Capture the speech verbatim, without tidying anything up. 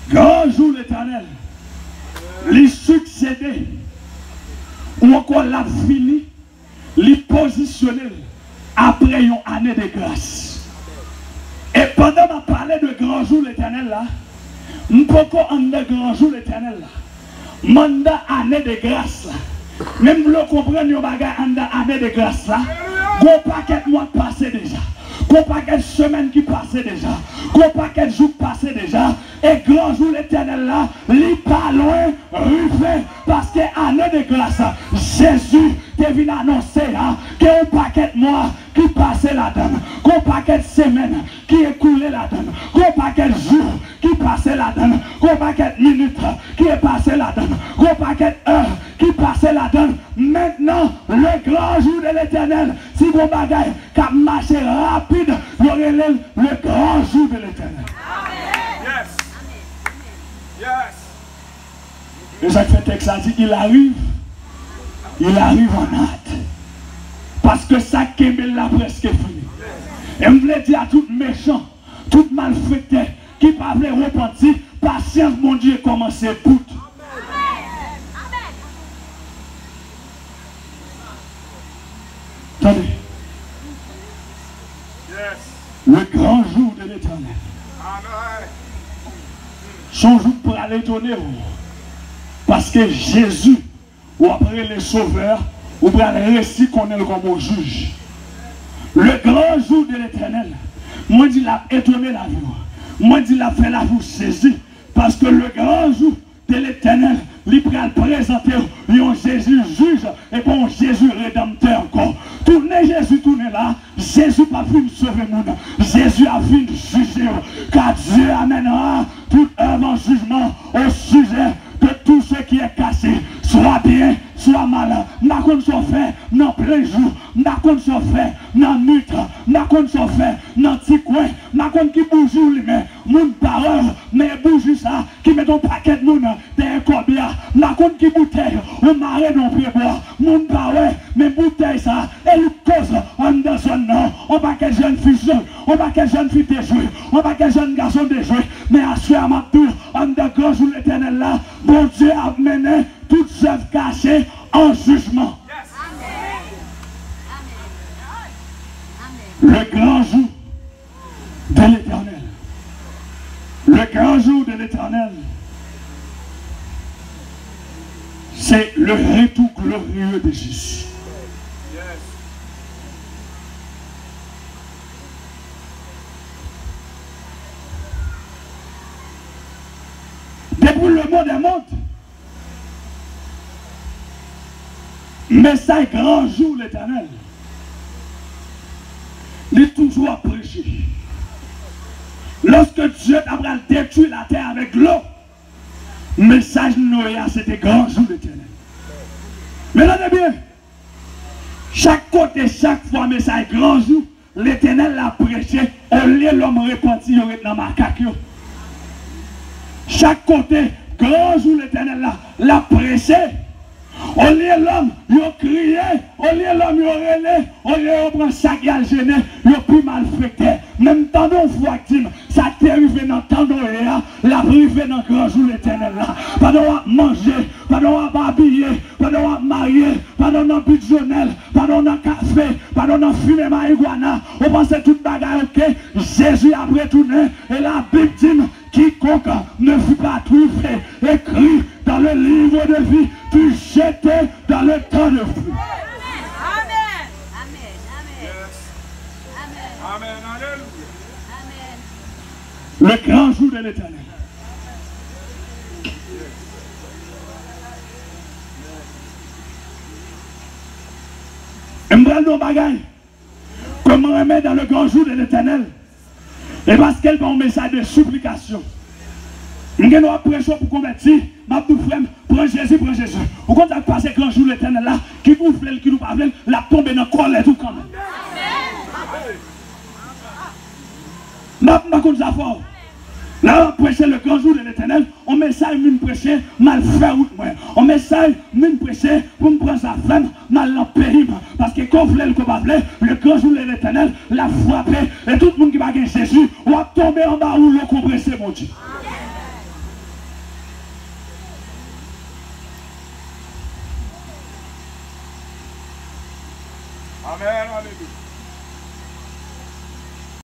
Grand jour l'éternel, les succéder, ou encore la fini, les positionner après une année de grâce. Et pendant que je parlais de grand jour l'éternel là, nous pouvons en de grand jour l'éternel là, mandat année de grâce là. Même vous comprenez, vous avez en année de grâce là, vous paquet de mois passé déjà. Qu'on paquet de semaines qui passaient déjà, qu'on paquet de jours passés déjà, et grand jour l'éternel là, il pas loin, ruffé, parce que année de grâce, Jésus est venu annoncer hein, qu'il paquet de mois qui passait là-dedans, qu'on paquet de semaines qui écoulait là-dedans, qu'on paquet de jours qui passait là-dedans, qu'on paquet de minutes qui est passé là-dedans, qu'on paquet d'heures qui passait là-dedans. Maintenant, le grand jour de l'éternel, si vous bagaille qui a marché rapide, vous aurez le, le grand jour de l'éternel. Yes. Yes. Et Jacques fait texte a dit, il arrive, il arrive en hâte. Parce que ça qui est là presque fini. Et je voulais dire à tout méchant, tout malfaiteur, qui ne pas repentir, patience, mon Dieu, commencez pour. Attendez. Yes. Le grand jour de l'éternel. Amen. Son jour pour aller étonner. Parce que Jésus, ou après les sauveurs, ou pour aller récit qu'on est comme au juge. Le grand jour de l'éternel, moi je l'a étonné la vie. Moi je l'a fait la vous saisir. Parce que le grand jour de l'éternel, il va présenter un Jésus juge et bon Jésus rédempteur encore. Tournez Jésus, tournez là. Jésus n'a pas fini de sauver le monde. Jésus a fini de juger. Car Dieu amènera toute œuvre en jugement au sujet de tout ce qui est cassé. Soit bien, soit mal. N'a qu'on s'en fait dans plein jour. N'a qu'on s'en fait dans nuit. N'a qu'on s'en fait dans petit coin. N'a qu'on qui bouge lui-même. Moun parole, mais bouge ça. Qui met un paquet de moun derrière combien. N'a qu'on qui bouteille. On marre dans le pied bois. Moun parole, mais bouteille ça. Elle cause en dans son nom. On va que jeune fille jouer. On va que jeune fille déjouer. On va que jeune garçon déjouer. Mais à ce moment en de grand jour l'éternel là, bon Dieu a mené toutes œuvres cachées en jugement. Le grand jour de l'éternel. Le grand jour de l'éternel. C'est le retour glorieux de Jésus. Depuis le monde est monde. Mais ça est grand jour l'éternel. Il est toujours à prêcher. Lorsque Dieu a détruit la terre avec l'eau, le message de Noé, c'était grand jour l'éternel. Mais là, bien, chaque côté, chaque fois, message grand jour, l'éternel l'a prêché, au lieu l'homme repenti, il aurait dans ma caque. Chaque côté, grand jour l'éternel là, l'a prêché. Au lieu l'homme, il a crié, au lieu l'homme, il a relé, au lieu de prendre ça qui a gêné, il a plus mal fait. Même temps d'on voit ça t'est arrivé dans le temps d'on la arrivé dans le grand jour l'éternel là. Pas d'on manger, pas d'on habiller, pas d'on marier, pas d'on pigeonnel, pas d'on café, pas d'on fumer marijuana. On pense que toute bagarre, ok, Jésus a retourné et la Bible dit quiconque ne fut pas trouvé, écrit dans le livre de vie, puis jeté dans le temps de feu. Amen. Amen. Amen. Amen. Amen. Alléluia. Amen. Le grand jour de l'éternel. Et me nos bagailles. Comment remettre dans le grand jour de l'éternel? Et parce qu'elle va un message de supplication. Nous avons pression pour convertir. Ma tout frère, prends Jésus, prends Jésus. Vous comptez passer grand jour l'éternel là, qui vous fait, qui nous parle, la tombe dans le colère tout quand même. Ma compte ça fort. Là, on prêche le grand jour de l'éternel, on met ça, on prêcher, mal faire route moi. On met ça, on prêcher, pour me prendre sa femme, mal en péril. Parce que quand vous voulez le coupable, le grand jour de l'éternel, la frappé, et tout le monde qui va gagner Jésus, on va tomber en bas où le compressé, mon Dieu. Amen. Alléluia.